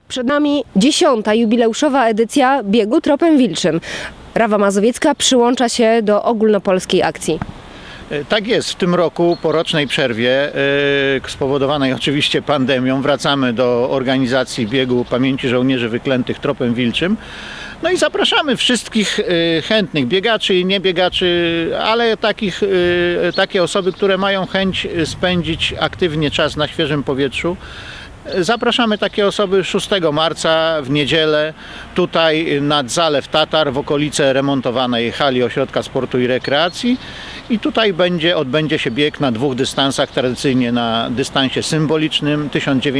Przed nami 10. jubileuszowa edycja biegu Tropem Wilczym. Rawa Mazowiecka przyłącza się do ogólnopolskiej akcji. Tak jest, w tym roku po rocznej przerwie spowodowanej oczywiście pandemią wracamy do organizacji biegu pamięci żołnierzy wyklętych Tropem Wilczym. No i zapraszamy wszystkich chętnych biegaczy i niebiegaczy, ale takie osoby, które mają chęć spędzić aktywnie czas na świeżym powietrzu. Zapraszamy takie osoby 6 marca w niedzielę tutaj nad Zalew Tatar w okolice remontowanej hali Ośrodka Sportu i Rekreacji. I tutaj odbędzie się bieg na dwóch dystansach, tradycyjnie na dystansie symbolicznym.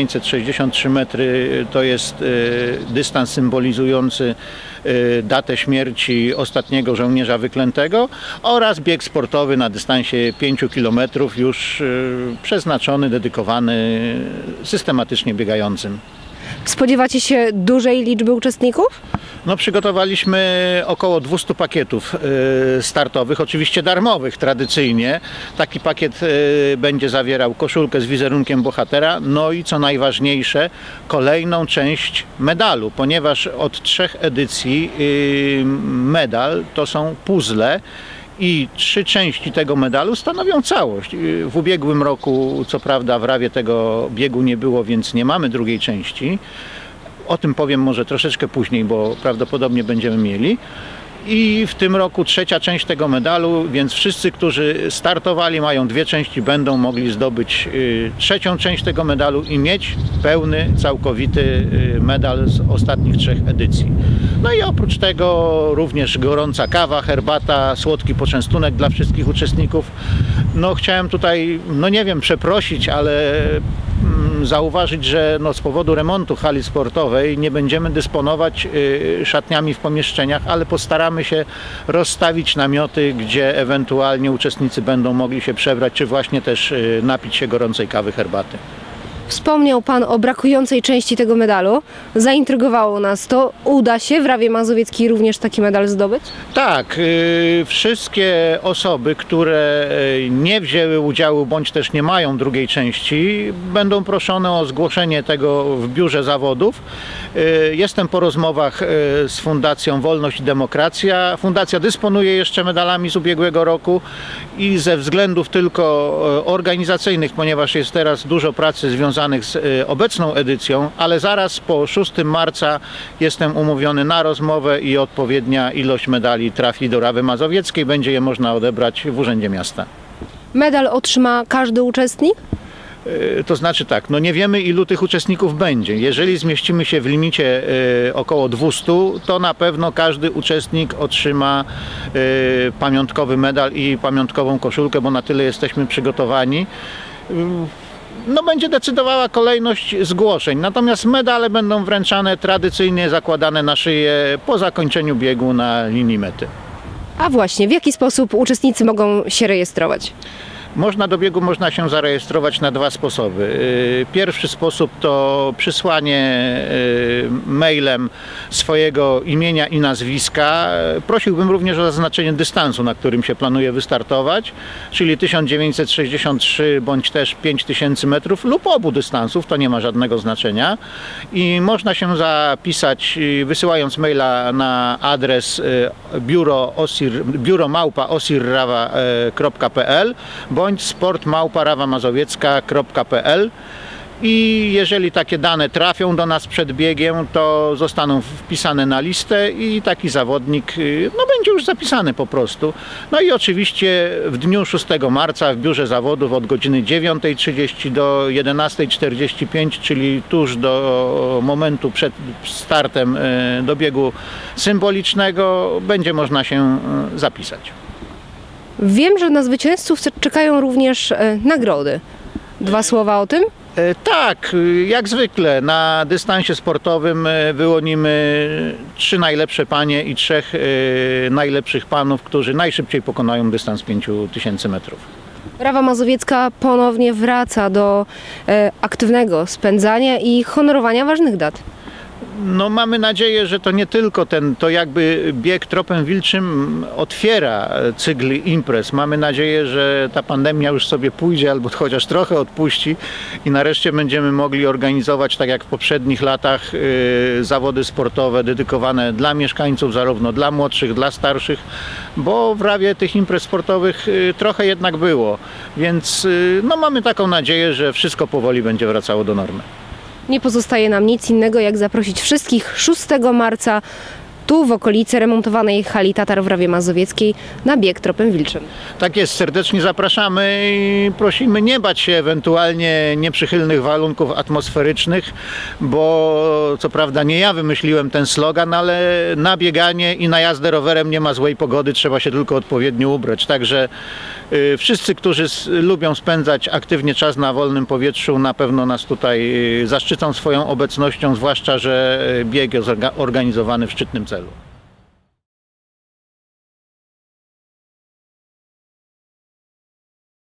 1963 metry to jest dystans symbolizujący datę śmierci ostatniego żołnierza wyklętego oraz bieg sportowy na dystansie 5 km już przeznaczony, dedykowany systematycznie biegającym. Spodziewacie się dużej liczby uczestników? No, przygotowaliśmy około 200 pakietów startowych, oczywiście darmowych tradycyjnie. Taki pakiet będzie zawierał koszulkę z wizerunkiem bohatera, no i co najważniejsze, kolejną część medalu, ponieważ od 3 edycji medal to są puzzle i 3 części tego medalu stanowią całość. W ubiegłym roku, co prawda, w Rawie tego biegu nie było, więc nie mamy drugiej części. O tym powiem może troszeczkę później, bo prawdopodobnie będziemy mieli. I w tym roku 3. część tego medalu, więc wszyscy, którzy startowali, mają 2 części, będą mogli zdobyć 3. część tego medalu i mieć pełny, całkowity medal z ostatnich 3 edycji. No i oprócz tego również gorąca kawa, herbata, słodki poczęstunek dla wszystkich uczestników. No, chciałem tutaj, no nie wiem, przeprosić, ale zauważyć, że z powodu remontu hali sportowej nie będziemy dysponować szatniami w pomieszczeniach, ale postaramy się rozstawić namioty, gdzie ewentualnie uczestnicy będą mogli się przebrać, czy właśnie też napić się gorącej kawy, herbaty. Wspomniał Pan o brakującej części tego medalu. Zaintrygowało nas to. Uda się w Rawie Mazowieckiej również taki medal zdobyć? Tak, wszystkie osoby, które nie wzięły udziału bądź też nie mają drugiej części, będą proszone o zgłoszenie tego w biurze zawodów. Jestem po rozmowach z Fundacją Wolność i Demokracja. Fundacja dysponuje jeszcze medalami z ubiegłego roku i ze względów tylko organizacyjnych, ponieważ jest teraz dużo pracy związanych z obecną edycją, ale zaraz po 6 marca jestem umówiony na rozmowę i odpowiednia ilość medali trafi do Rawy Mazowieckiej. Będzie je można odebrać w Urzędzie Miasta. Medal otrzyma każdy uczestnik? To znaczy tak, no nie wiemy, ilu tych uczestników będzie. Jeżeli zmieścimy się w limicie około 200, to na pewno każdy uczestnik otrzyma pamiątkowy medal i pamiątkową koszulkę, bo na tyle jesteśmy przygotowani. No, będzie decydowała kolejność zgłoszeń, natomiast medale będą wręczane tradycyjnie, zakładane na szyję po zakończeniu biegu na linii mety. A właśnie, w jaki sposób uczestnicy mogą się rejestrować? Do biegu można się zarejestrować na 2 sposoby. Pierwszy sposób to przysłanie mailem swojego imienia i nazwiska. Prosiłbym również o zaznaczenie dystansu, na którym się planuje wystartować, czyli 1963 bądź też 5000 metrów lub obu dystansów, to nie ma żadnego znaczenia. I można się zapisać, wysyłając maila na adres biuro@osirrawa.pl bądź sport@rawamazowiecka.pl. I jeżeli takie dane trafią do nas przed biegiem, to zostaną wpisane na listę i taki zawodnik będzie już zapisany po prostu. No i oczywiście w dniu 6 marca w biurze zawodów od godziny 9:30 do 11:45, czyli tuż do momentu przed startem do biegu symbolicznego, będzie można się zapisać. Wiem, że na zwycięzców czekają również nagrody. 2 słowa o tym? Tak, jak zwykle na dystansie sportowym wyłonimy 3 najlepsze panie i 3 najlepszych panów, którzy najszybciej pokonają dystans 5000 metrów. Rawa Mazowiecka ponownie wraca do aktywnego spędzania i honorowania ważnych dat. No mamy nadzieję, że to nie tylko to jakby bieg Tropem Wilczym otwiera cykl imprez. Mamy nadzieję, że ta pandemia już sobie pójdzie albo chociaż trochę odpuści i nareszcie będziemy mogli organizować, tak jak w poprzednich latach, zawody sportowe dedykowane dla mieszkańców, zarówno dla młodszych, dla starszych, bo w Rawie tych imprez sportowych trochę jednak było. Więc no mamy taką nadzieję, że wszystko powoli będzie wracało do normy. Nie pozostaje nam nic innego, jak zaprosić wszystkich 6 marca tu w okolicy remontowanej hali Tatar w Rawie Mazowieckiej na bieg Tropem Wilczym. Tak jest, serdecznie zapraszamy i prosimy nie bać się ewentualnie nieprzychylnych warunków atmosferycznych, bo co prawda nie ja wymyśliłem ten slogan, ale na bieganie i na jazdę rowerem nie ma złej pogody, trzeba się tylko odpowiednio ubrać. Także wszyscy, którzy lubią spędzać aktywnie czas na wolnym powietrzu, na pewno nas tutaj zaszczycą swoją obecnością, zwłaszcza że bieg jest organizowany w szczytnym celu.